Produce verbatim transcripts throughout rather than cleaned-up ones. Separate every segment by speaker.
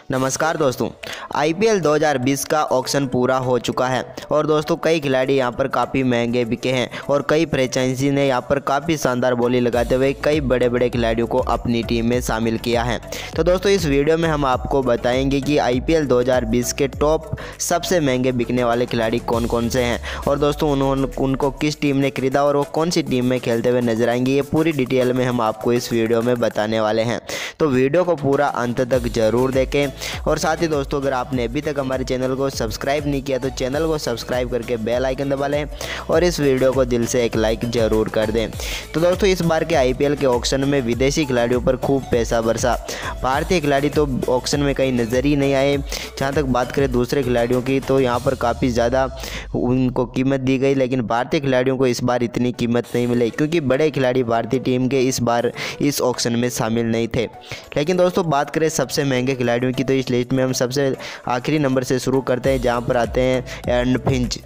Speaker 1: नमस्कार दोस्तों, आईपीएल दो हज़ार बीस का ऑक्शन पूरा हो चुका है और दोस्तों कई खिलाड़ी यहां पर काफ़ी महंगे बिके हैं और कई फ्रेंचाइजी ने यहां पर काफ़ी शानदार बोली लगाते हुए कई बड़े बड़े खिलाड़ियों को अपनी टीम में शामिल किया है। तो दोस्तों इस वीडियो में हम आपको बताएंगे कि आईपीएल दो हज़ार बीस के टॉप सबसे महंगे बिकने वाले खिलाड़ी कौन कौन से हैं और दोस्तों उन्होंने उनको किस टीम ने खरीदा और वो कौन सी टीम में खेलते हुए नजर आएंगे, ये पूरी डिटेल में हम आपको इस वीडियो में बताने वाले हैं। तो वीडियो को पूरा अंत तक जरूर देखें और साथ ही दोस्तों अगर आपने अभी तक हमारे चैनल को सब्सक्राइब नहीं किया तो चैनल को सब्सक्राइब करके बेल आइकन दबा लें और इस वीडियो को दिल से एक लाइक जरूर कर दें। तो दोस्तों इस बार के आईपीएल के ऑक्शन में विदेशी खिलाड़ियों पर खूब पैसा बरसा। भारतीय खिलाड़ी तो ऑक्शन में कहीं नज़र ही नहीं आए। जहाँ तक बात करें दूसरे खिलाड़ियों की तो यहाँ पर काफ़ी ज़्यादा उनको कीमत दी गई, लेकिन भारतीय खिलाड़ियों को इस बार इतनी कीमत नहीं मिली क्योंकि बड़े खिलाड़ी भारतीय टीम के इस बार इस ऑक्शन में शामिल नहीं थे। लेकिन दोस्तों बात करें सबसे महंगे खिलाड़ियों की तो इस लिस्ट में हम सबसे आखिरी नंबर से शुरू करते हैं, जहां पर आते हैं एंड फिंच।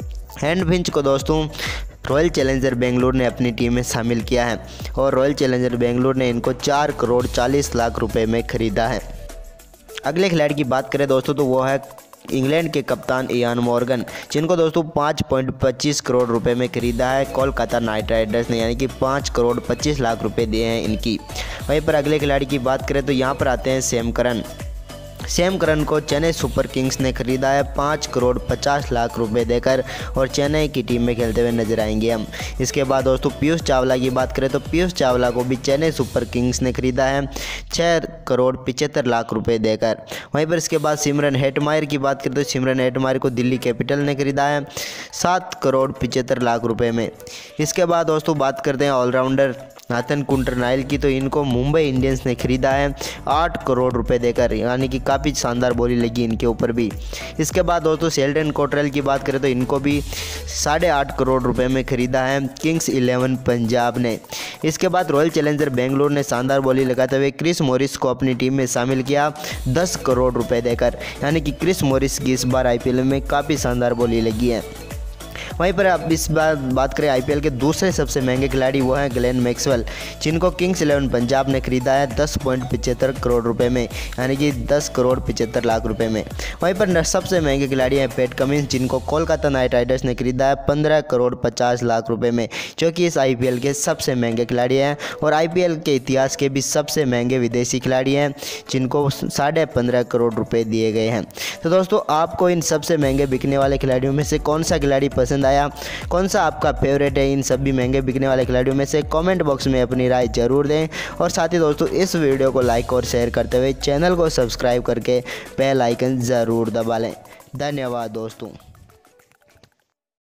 Speaker 1: एंड फिंच को दोस्तों रॉयल चैलेंजर बेंगलुरु ने अपनी टीम में शामिल किया है और रॉयल चैलेंजर बेंगलुरु ने इनको चार करोड़ चालीस लाख रुपए में खरीदा है। अगले खिलाड़ी की बात करें दोस्तों तो वो है इंग्लैंड के कप्तान इयान मॉर्गन, जिनको दोस्तों पाँच पॉइंट पच्चीस करोड़ रुपए में खरीदा है कोलकाता नाइट राइडर्स ने, यानी कि पाँच करोड़ पच्चीस लाख रुपए दिए हैं इनकी। वहीं पर अगले खिलाड़ी की बात करें तो यहाँ पर आते हैं सैम करन। सैम करन को चेन्नई सुपर किंग्स ने खरीदा है पाँच करोड़ पचास लाख रुपए देकर और चेन्नई की टीम में खेलते हुए नजर आएंगे हम। इसके बाद दोस्तों पीयूष चावला की बात करें तो पीयूष चावला को भी चेन्नई सुपर किंग्स ने खरीदा है छः करोड़ पिचहत्तर लाख रुपए देकर। वहीं पर इसके बाद सिमरन हेटमायर की बात करें तो सिमरन हेटमायर को दिल्ली कैपिटल ने खरीदा है सात करोड़ पिचहत्तर लाख रुपए में। इसके बाद दोस्तों बात करते हैं ऑलराउंडर नाथन कुल्टरनाइल की, तो इनको मुंबई इंडियंस ने खरीदा है आठ करोड़ रुपए देकर, यानी कि काफ़ी शानदार बोली लगी इनके ऊपर भी। इसके बाद दोस्तों शेल्डन कोटरेल की बात करें तो इनको भी साढ़े आठ करोड़ रुपए में खरीदा है किंग्स इलेवन पंजाब ने। इसके बाद रॉयल चैलेंजर बेंगलुरु ने शानदार बोली लगाते हुए क्रिस मॉरिस को अपनी टीम में शामिल किया दस करोड़ रुपए देकर, यानी कि क्रिस मॉरिस की इस बार आईपीएल में काफ़ी शानदार बोली लगी है। वहीं पर अब इस बार बात करें आईपीएल के दूसरे सबसे महंगे खिलाड़ी वो हैं ग्लेन मैक्सवेल, जिनको किंग्स इलेवन पंजाब ने खरीदा है दस पॉइंट पिचहत्तर करोड़ रुपए में, यानी कि दस करोड़ पिचहत्तर लाख रुपए में। वहीं पर सबसे महंगे खिलाड़ी हैं पैट कमिंस, जिनको कोलकाता नाइट राइडर्स ने खरीदा है पंद्रह करोड़ पचास लाख रुपए में, जो कि इस आईपीएल के सबसे महंगे खिलाड़ी हैं और आईपीएल के इतिहास के भी सबसे महंगे विदेशी खिलाड़ी हैं, जिनको साढ़े पंद्रह करोड़ रुपये दिए गए हैं। तो दोस्तों आपको इन सबसे महंगे बिकने वाले खिलाड़ियों में से कौन सा खिलाड़ी पसंद आया, कौन सा आपका फेवरेट है इन सभी महंगे बिकने वाले खिलाड़ियों में से, कमेंट बॉक्स में अपनी राय जरूर दें और साथ ही दोस्तों इस वीडियो को लाइक और शेयर करते हुए चैनल को सब्सक्राइब करके बेल आइकन ज़रूर दबा लें। धन्यवाद दोस्तों।